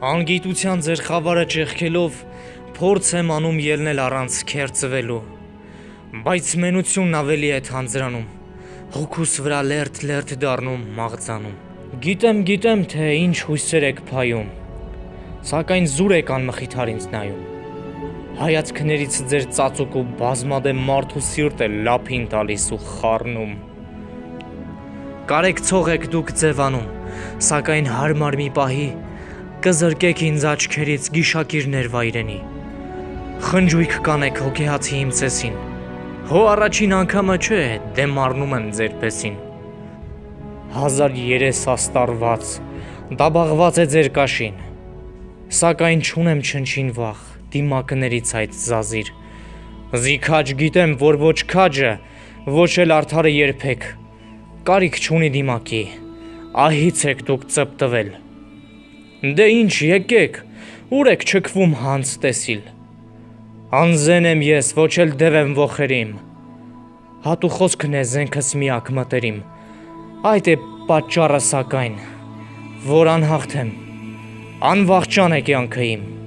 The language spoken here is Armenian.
Անգիտության ձեր խավարը ճեղքելով փորձ եմ անում ելնել առանց քերծվելու, բայց մենությունն ավելի է թանձրանում, հոգուս վրա լերթ դառնում մաղձանում։ Գիտեմ, թե ինչ հույսեր եք փայում, սակայն զուր եք անմխիթար ինձ նայում։ Հայացքներից ձեր ծածուկ ու բազմադեմ մարդու սիրտ է լափին տալիս ու խառնում։ Կարեկցող եք դուք ձևանում, սակայն հարմար մի պահի կզրկեք ինձ աչքերից գիշակիրներ վայրենի։ Խնջույք կանեք հոգեհացի իմ ծեսին, հո առաջին անգամը չէ դեմ առնում եմ ձեր պեսին։ 1000 աստառված, դաբաղված է ձեր կաշին, սակայն չունեմ չնչին վախ դիմակներից այդ զազիր։ Զիքաջ գիտեմ, որ ոչ քաջը, ոչ էլ արդարը երբեք կարիք չունի դիմակի, ահից եք դուք ծպտվել։ Դե ինչ եկեք, ուր եք չքվում հանց տեսիլ։ Անզեն եմ ես, ոչ էլ դև եմ ոխերիմ։ Հատու խոսքն է զենքս միակ մտերիմ, այդ է պատճառը սակայն, որ անհաղթեմ, անվախճան է կյանքը իմ։